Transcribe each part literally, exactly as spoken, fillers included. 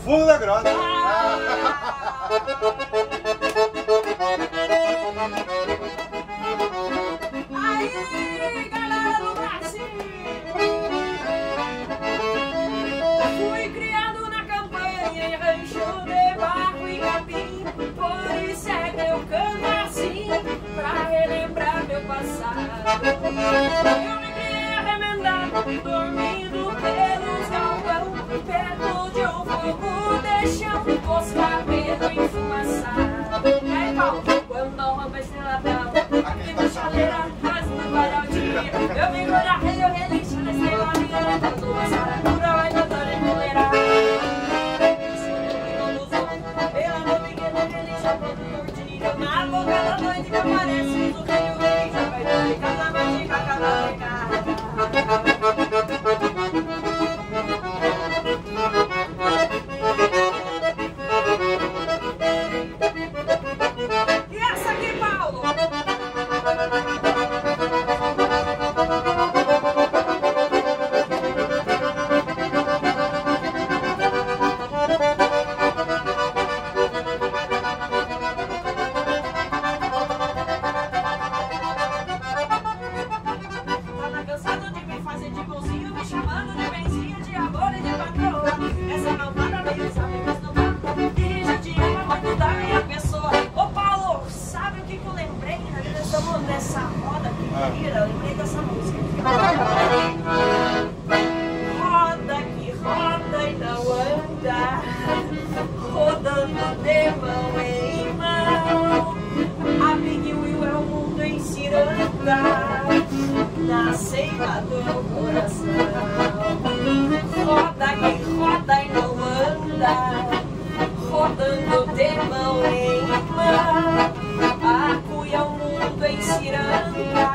fundo da grota. Ah! Aí, galera do Brasil! Fui criado na campanha em rancho de barro e capim, por isso é que eu canto assim, pra relembrar meu passado. Eu me criei arremendado, dormindo pelos galpão, perto de um fogo de chão, os cabelos enfumaçados. Aí, Paulo, quando a roupa estreladão, aqui na chaleira, mas no guarda-dia, eu me engorarrei, eu relixo na estrelinha, dando uma saradura, vai cantando em moleira. Pela nome que não relixo, todo curtindo, na boca da noite que aparece, do rio vem, já vai ter casa mágica, casa mágica. E essa aqui, Paulo? Tá cansado de me fazer de bonzinho, me chamando de benzinho, de amor e de patroa. Essa não para nem os amigos não dá. E já te ama muito da minha pessoa. Ô Paulo, sabe o que, que eu lembrei na direção dessa roda que vira? Eu lembrei dessa música. Roda que roda e não anda, rodando de mão em mão. A Big Wheel é o mundo em ciranda, na seiva do coração. Roda que roda e não anda, rodando de mão em mão. A cuia é o mundo em ciranda,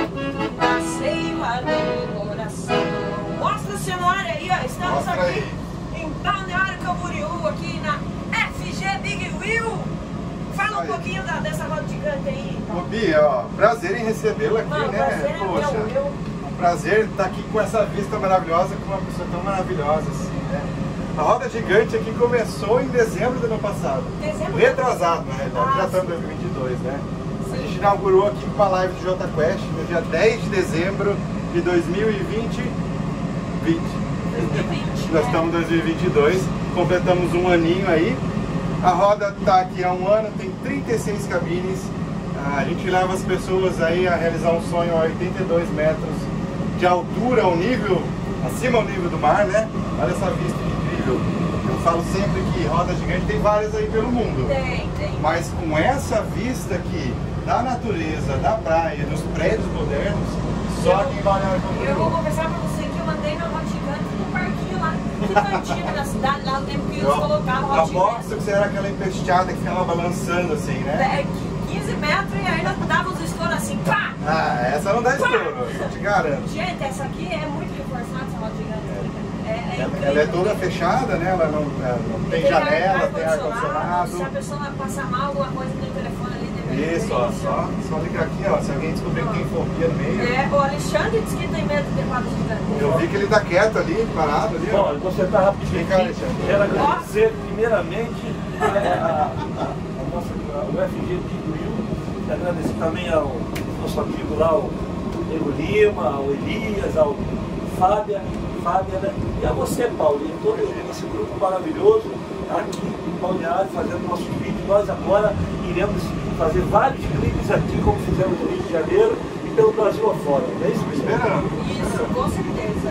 na seiva do coração. Mostra o cenário aí, ó. Estamos Mostra aqui aí. em Balneário Camboriú, aqui na F G Big Wheel. Fala um Aí. pouquinho da, dessa roda gigante aí. Ô Bia, ó, prazer em recebê-la aqui, Mano, né? prazer é Poxa, meu, eu- um prazer estar aqui com essa vista maravilhosa, com uma pessoa tão maravilhosa assim, né? A roda gigante aqui começou em dezembro do ano passado. Dezembro? Retrasado, na realidade, Ah, já estamos em dois mil e vinte e dois, né? A gente inaugurou aqui com a live do J Quest no dia dez de dezembro de dois mil e vinte. vinte. dois mil e vinte, Nós né? estamos em dois mil e vinte e dois, completamos um aninho aí. A roda está aqui há um ano, tem trinta e seis cabines. A gente leva as pessoas aí a realizar um sonho a oitenta e dois metros de altura, ao nível, acima do nível do mar, né? Olha essa vista incrível. Eu falo sempre que roda gigante tem várias aí pelo mundo. Tem, tem. Mas com essa vista aqui da natureza, da praia, dos prédios modernos, só aqui em Balneário Eu vou Camboriú. confessar pra você que eu mandei meu roda gigante no parquinho lá, no cantinho da cidade, lá no tempo que eles colocavam roda gigante. Aposto que você era aquela empesteada que ficava balançando assim, né? É, quinze metros e ainda dava os estouros assim, pá! Ah, essa não dá estouro, eu te garanto. Gente, essa aqui é muito reforçada, essa roda gigante. É, é Ela, incrível. ela é toda fechada, né? Ela não, ela não tem Tem janela, tem ar-condicionado. Se a ar-condicionado. pessoa passar mal, alguma coisa no telefone ali, deve Isso, ó, só, só ligar aqui, ó. Se alguém descobrir que tem fobia no meio. É, o Alexandre disse que tem medo de ter roda gigante. Eu vi que ele tá quieto ali, parado ali, ó. Bom, eu vou sentar rapidinho Vem cá, aqui. Alexandre. Quero agradecer primeiramente a, a, a nossa, o F G Big Wheel, e agradecer também ao nosso amigo lá, o Nego Lima, ao Elias, ao Fábia, Fábia, né? E a você, Paulo, e todo esse grupo maravilhoso aqui em Balneário, fazendo nossos vídeos. Nós agora iremos fazer vários clipes aqui, como fizemos no Rio de Janeiro e pelo Brasil afora, não é isso? Esperando. Isso, com certeza.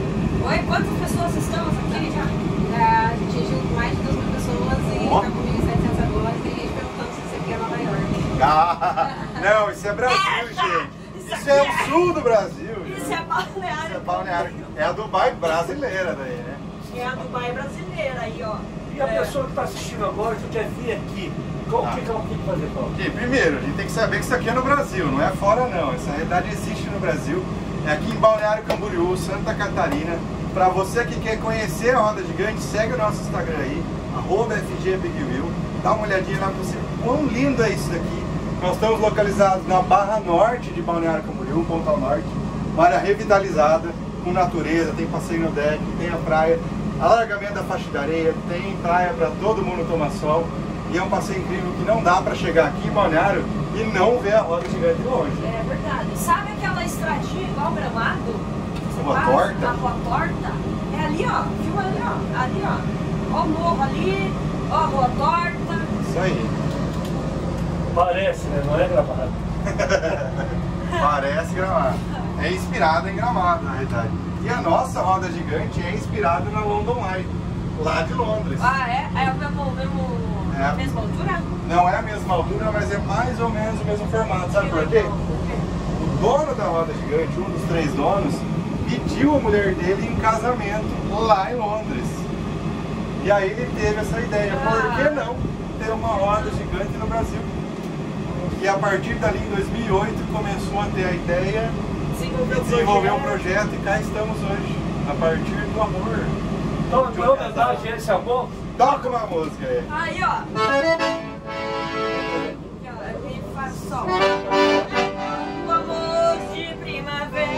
E oi, quantas pessoas estamos aqui já? É, a gente atingiu mais de duas mil pessoas e Ó. tá com mil e setecentos agora. Tem gente perguntando se isso aqui é Nova York. Ah, não, isso é Brasil, Eita! gente. Isso Isso é aqui o é- sul do Brasil, gente. Isso é Isso é balneário. balneário. É a Dubai brasileira daí, né? É a Dubai brasileira aí, ó. E a É. pessoa que está assistindo agora, que quer vir aqui, qual Ah. que que ela tem que fazer, Paulo? Aqui, primeiro, a gente tem que saber que isso aqui é no Brasil, não é fora não. Essa realidade existe no Brasil. É aqui em Balneário Camboriú, Santa Catarina. Para você que quer conhecer a roda gigante, segue o nosso Instagram aí, arroba F G Big Wheel. Dá uma olhadinha lá pra você. Quão lindo é isso daqui. Nós estamos localizados na Barra Norte de Balneário Camboriú, Pontal Norte. Uma área revitalizada, com natureza, tem passeio no deck, tem a praia. alargamento da faixa de areia, tem praia para todo mundo tomar sol. E é um passeio incrível que não dá para chegar aqui em Balneário e não ver a roda gigante de longe. É verdade. Sabe aquela estradinha igual Gramado? Rua Faz Torta? A Rua Torta? É ali, ó. Filma ali, ó. Ali, ó. Ó o morro ali, ó a Rua Torta. Isso aí. Parece, né? Não é Gramado. Parece Gramado. É inspirado em Gramado, na verdade. E a nossa roda gigante é inspirada na London Eye, lá de Londres. Ah, é? É o mesmo, mesmo, É. a mesma altura? Não é a mesma altura, mas é mais ou menos o mesmo formato. Sabe por quê? O dono da roda gigante, um dos três donos, pediu a mulher dele em casamento lá em Londres. E aí ele teve essa ideia, por que não ter uma roda gigante no Brasil? E a partir dali, em dois mil e oito, começou a ter a ideia Desenvolveu de desenvolver um projeto. projeto e cá estamos hoje, a partir do amor. Então, em homenagem a esse amor, Toca uma música aí. Aí, ó. Me faz sol. O amor de primavera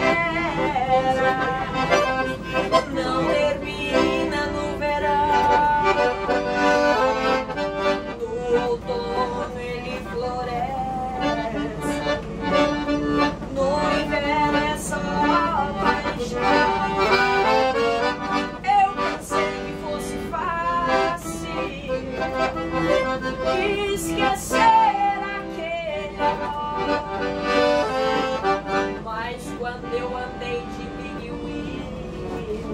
não termina no verão. No outono ele floresce. No inverno é só paixão. Eu pensei que fosse fácil esquecer aquele amor, mas quando eu andei de Big Wheel,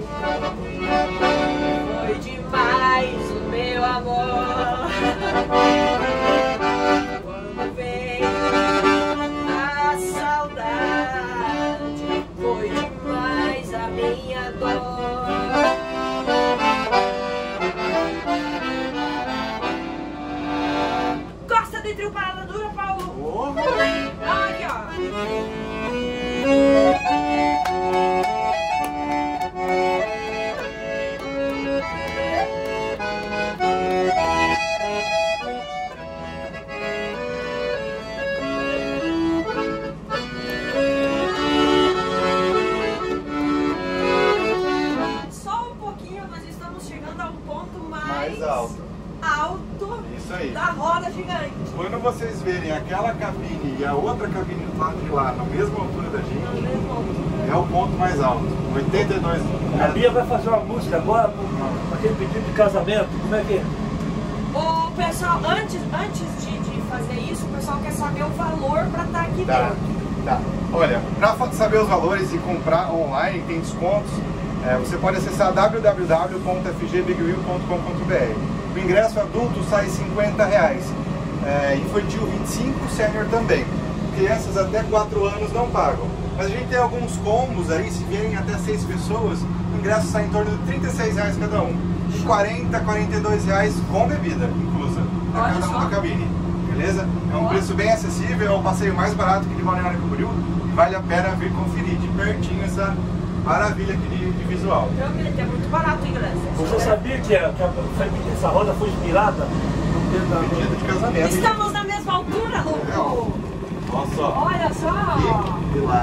foi demais o meu amor. Quando veio a saudade, foi demais a minha dor. Gosta de trio parada dura, Paulo? Oh. Aqui, ó. Só um pouquinho, nós estamos chegando ao ponto mais, Mais alto. alto Isso aí. da roda gigante. Quando vocês verem aquela cabine e a outra cabine do lado de lá, na mesma altura da No gente, mesmo alto. é o ponto mais alto. oitenta e dois a metros. Bia vai fazer uma música agora com aquele pedido de casamento. Como é que é? O pessoal, antes, antes de, de fazer isso, o pessoal quer saber o valor para estar aqui Tá, dentro. tá. Olha, para saber os valores e comprar online, tem descontos, é, você pode acessar w w w ponto f g big wheel ponto com ponto b r. O ingresso adulto sai cinquenta reais, é, infantil vinte e cinco, sênior também. Crianças até quatro anos não pagam. Mas a gente tem alguns combos aí, se vierem até seis pessoas, o ingresso sai em torno de trinta e seis reais cada um. De quarenta a quarenta e dois reais com bebida inclusa, a Olha cada um só. da cabine. Beleza? É um Ó. preço bem acessível, é o passeio mais barato aqui de Balneário Camboriú. Vale a pena vir conferir de pertinho essa maravilha aqui de, de visual. Realmente é muito barato o ingresso. Você sabia que, a, que a, essa roda foi inspirada no tempo da Pedido de casamento. Estamos na mesma altura, É, ó. Lu. Olha só. Olha só. E, e lá.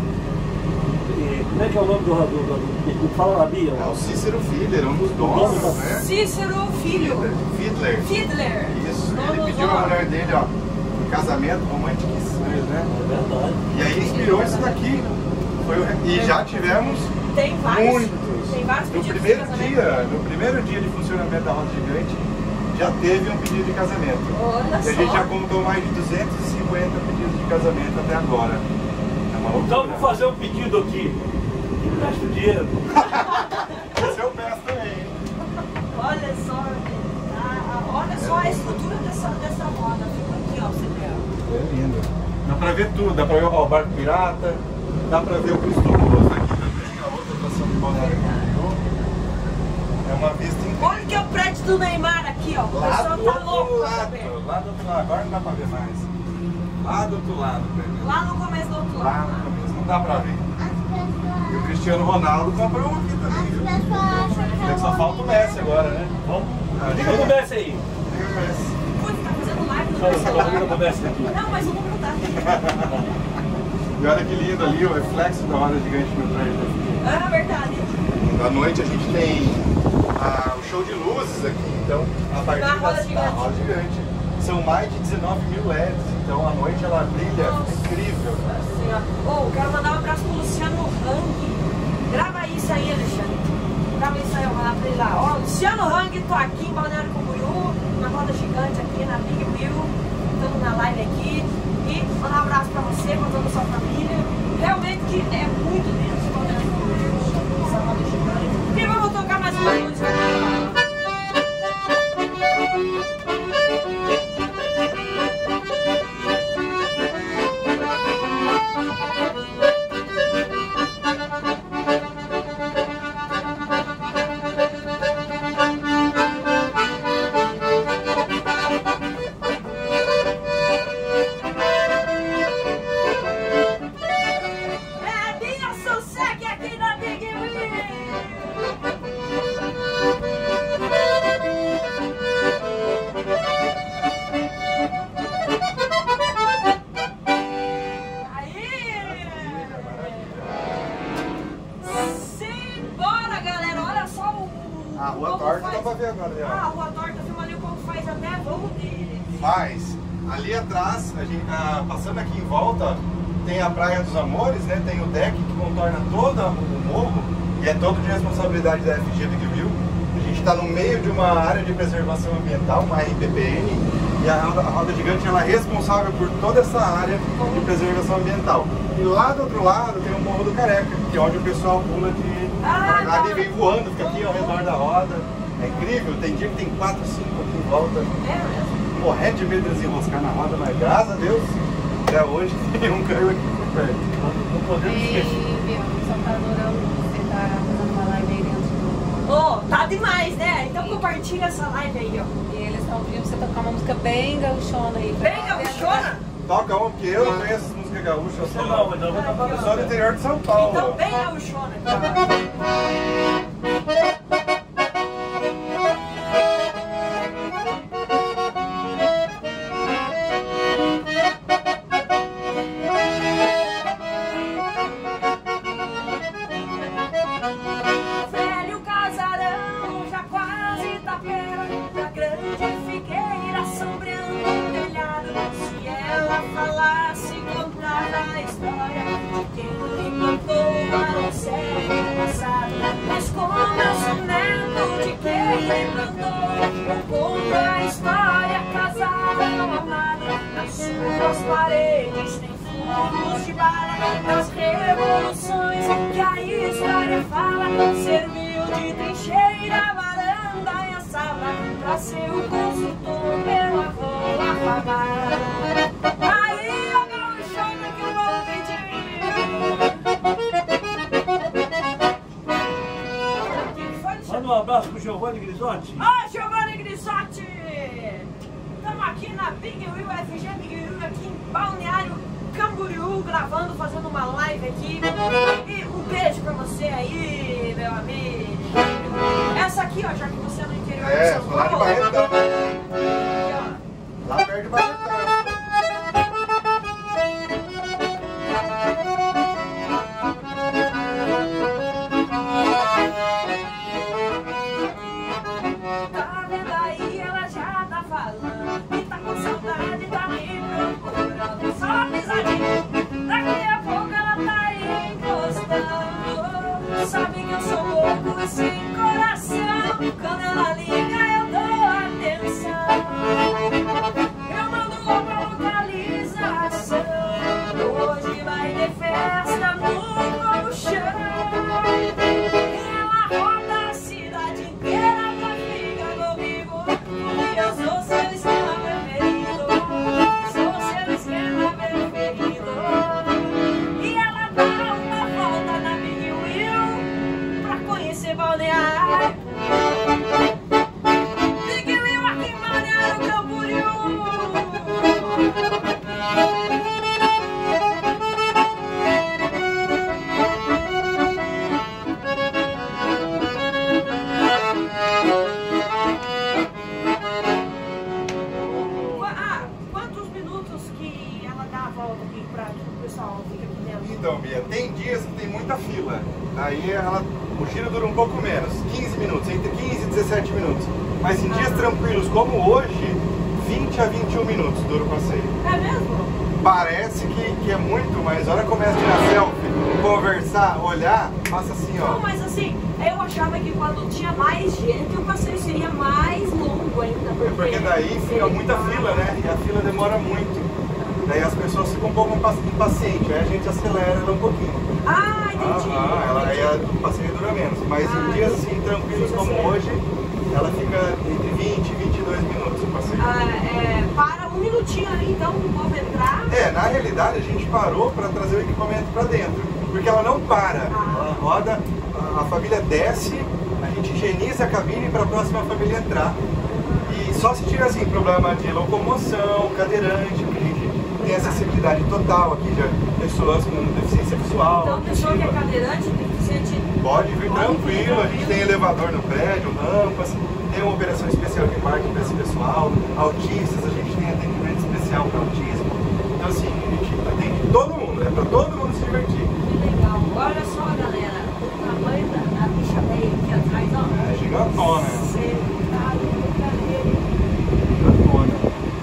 E como é que é o nome do do- do- do- Fala na Bia. É o Cícero Fiedler, um dos donos, né? Cícero Filho. Fiedler. Fiedler. Isso, Dono ele pediu do- a mulher dele, ó, em casamento, romântico, né? É verdade. E aí inspirou isso daqui. Foi o- e já tivemos Tem vários. muitos. Tem vários No pedidos de primeiro casamento. dia, no primeiro dia de funcionamento da Roda Gigante, já teve um pedido de casamento. Olha E a só. gente já contou mais de duzentos e cinquenta pedidos de casamento até agora. É uma loucura. Então vou fazer um pedido aqui. Me presta o dinheiro. Esse eu peço também, hein? Olha só, a, a, olha só a estrutura dessa, dessa roda. Fica aqui, ó, você vê. ó. É lindo. Dá pra ver tudo, dá pra ver ó, o barco pirata, dá pra ver o Cristo Roso aqui também, a outra atração de Balneário Camboriú. É uma vista incrível. Olha que é o prédio do Neymar aqui, ó. O Lá pessoal do tá outro louco pra lado, ver. lá do outro lado, agora não dá pra ver mais. Lá do outro lado, Pedro. Lá no começo do outro Lá lado. no começo, não dá pra ver. As pessoas, E o Cristiano Ronaldo comprou um aqui também, viu? as pessoas acham que É que só falta o Messi agora, né? Vamos. Ah, Liga pro Messi aí. Liga o Messi. Putz, tá fazendo live no Fala, meu fala, liga celular. pro Messi aqui. Não, mas eu vou contar. E olha que lindo ali o reflexo da roda gigante no prédio. Ah, verdade. À noite a gente tem ah, o show de luzes aqui, então a partir Na roda da gigante. roda gigante. São mais de dezenove mil L E Ds, então à noite ela brilha, Nossa. é incrível. Assim, ó. Oh, quero mandar um abraço pro Luciano Hang. Grava isso aí, Alexandre. Grava isso aí, eu vou lá pra ele lá. Ó, Luciano Hang, tô aqui em Balneário Camboriú, na roda gigante aqui, na Big Wheel. Estamos na live aqui. E mandar um abraço pra você, pra toda a sua família. Realmente que é muito denso, Balneário Camboriú, essa roda gigante. E vamos tocar mais uma música aqui. A rua torta dá pra ver agora, Ah, já. a rua torta, filma ali o povo faz até voo dele. Mas, ali atrás, a gente, ah, passando aqui em volta, tem a Praia dos Amores, né? Tem o deck que contorna todo o morro e é todo de responsabilidade da F G Big Wheel. A gente está no meio de uma área de preservação ambiental, uma R P P N, e a roda, a roda gigante ela é responsável por toda essa área de preservação ambiental. E lá do outro lado tem o Morro do Careca, que é onde o pessoal pula de Ah, largada e vem voando, fica aqui ao redor da roda. É incrível, tem dia que tem quatro, cinco aqui em volta. É mesmo. Morrendo de medo de desenroscar na roda, mas graças a Deus, até hoje tem um caiu aqui por perto. Não, não podemos esquecer. E, viu, só tá adorando você tá fazendo uma live aí dentro do... Oh, tá demais, né? Então compartilha essa live aí, ó. E eles estão pedindo pra você tocar uma música bem gauchona aí. pra- Bem gaúchona? Toca uma, porque eu não conheço as músicas gaúchas, eu Você sou, não, mas não vai tocar eu sou do interior de São Paulo. Então bem gaúchona aqui, ó. Velho casarão, já quase tapera, da grande figueira sombreando o telhado. Se ela falasse, contava a história de quem lhe plantou a série passado. Mas como eu sou neto de quem lhe plantou, eu conto a história casada, amada. Nas suas paredes tem furos de bala, das revoluções que a história fala. Serviu de trincheira, varanda e a sala, pra ser o consultor pela rola falar. Aí, ó, gaúchona que eu vou pedir. Manda um abraço pro Giovanni Grisotti. Ó, Giovanni Grisotti! Estamos aqui na Big Wheel, F G Big Wheel, aqui em Balneário Camboriú, gravando, fazendo uma live aqui. E um beijo pra você aí, meu amigo. Essa aqui, ó, já que você é no interior de É, São sou lá de Paulo. Barretão, Aqui, ó. lá perto de Barretão. Tá vendo aí, ela já tá falando. E tá com saudade, tá me procurando. Só uma pisadinha, daqui a pouco ela tá aí encostando. Sabe que eu sou louco e sem coração. Quando ela liga, eu dou atenção. Eu mando logo a localização. Hoje vai ter festa no colchão. E ela roda a cidade inteira pra ficar comigo. Porque eu sou seu esquema preferido. Sou seu esquema preferido. E ela dá uma volta na Big Wheel pra conhecer Balneário. Big Wheel aqui em Balneário Camboriú. Ah, quantos minutos que ela dá a volta aqui pra que o pessoal fica aqui dentro? Então, Bia, tem dias que tem muita fila. Aí ela, o giro dura um pouco menos, quinze minutos, entre quinze e dezessete minutos. Mas em dias tranquilos como hoje, vinte a vinte e um minutos dura o passeio. É mesmo? Parece que, que é muito, mas a hora que começa a tirar selfie, conversar, olhar, passa assim, ó. Não, mas assim, eu achava que quando tinha mais gente, o passeio seria mais longo ainda. Porque, Porque daí fica muita fila, né? E a fila demora muito. Daí as pessoas ficam um pouco impacientes, aí a gente acelera ela um pouquinho. Ah, entendi. Ah, ela, aí a- o passeio dura menos. Mas Ah, em dias assim tranquilos vocês como aceleram. hoje, ela fica entre vinte e vinte e dois minutos o passeio. Ah, é, para um minutinho ali, então, o povo entrar. É, na realidade a gente parou para trazer o equipamento para dentro, porque ela não para. Ela roda, a, a família desce, a gente higieniza a cabine para a próxima família entrar. E só se tiver assim, problema de locomoção, cadeirante, porque a gente tem acessibilidade total aqui, já pessoas com deficiência visual. Então, pessoa que é auditiva. cadeirante, deficiente. Pode vir Pode vir tranquilo, a gente tranquilo. tem elevador no prédio, rampas, tem uma operação especial de parque para esse pessoal, autistas, a gente tem atendimento especial para autismo. Então assim, a gente atende todo mundo, é para todo mundo se divertir. Que legal. Olha só, galera, o tamanho da, da bicha velha aqui atrás, ó. É gigantona, Você tá de brincadeira. gigantona.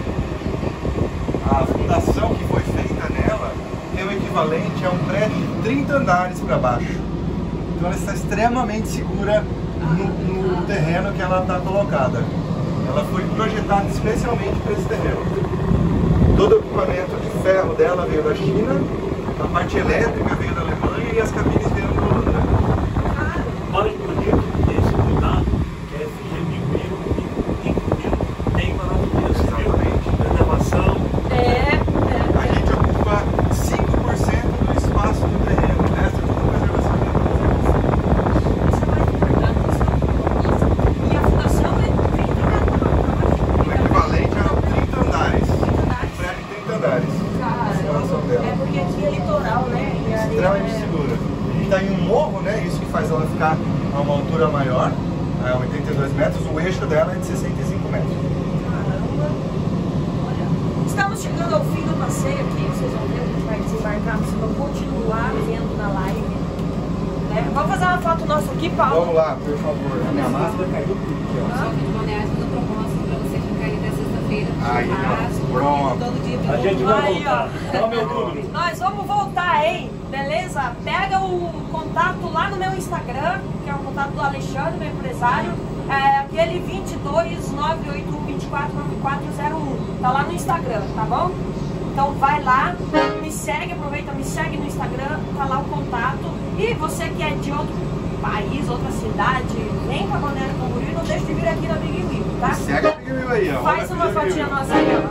A fundação que foi feita nela tem o equivalente a um prédio de trinta andares para baixo. Então ela está extremamente segura no, no terreno que ela está colocada. Ela foi projetada especialmente para esse terreno. Todo o equipamento de ferro dela veio da China, a parte elétrica veio da Alemanha e as cabines vieram da Holanda. Mais bonito esse cuidado, que é F G mil mil, tem maravilhoso, Exatamente. Elevação. É, A é. gente ocupa cinco por cento do espaço do terreno, o resto é tudo preservação ambiental. Isso é mais importante. E a fundação é trinta metros. O equivalente a trinta andares. andares. Prédio de trinta andares. A instalação Cara, dela. é porque aqui é litoral, né? E ali Extremamente é- segura. A gente está em um morro, né? Isso que faz ela ficar a uma altura maior, a oitenta e dois metros. O eixo dela é de sessenta e cinco metros. Caramba. Olha, estamos chegando ao fim do passeio aqui. Vocês vão ver, a gente vai desembarcar, vocês vão continuar vendo na live. Né? Vamos fazer uma foto nossa aqui, Paulo? Vamos lá, por favor. A minha máscara caiu tudo aqui, ó. Só que de Balneário faz a proposta pra você ficar aí até sexta-feira. Aí, ó. Churrasco, Pronto. todo dia. A gente vai Aí, voltar. ó. Dá o meu número. Nós vamos voltar, hein? Beleza? Pega o contato lá no meu Instagram, que é o contato do Alexandre, meu empresário. É aquele vinte e dois, nove oito um, vinte e quatro, nove quatro zero um. Tá lá no Instagram, tá bom? Então vai lá, me segue, aproveita, me segue no Instagram, tá lá o contato. E você que é de outro país, outra cidade, vem pra Balneário Camboriú e não deixe de vir aqui na Big Wheel, tá? Segue a Big Wheel aí, ó. Faz Olha a uma Big Wheel. fotinha nossa aí, ó.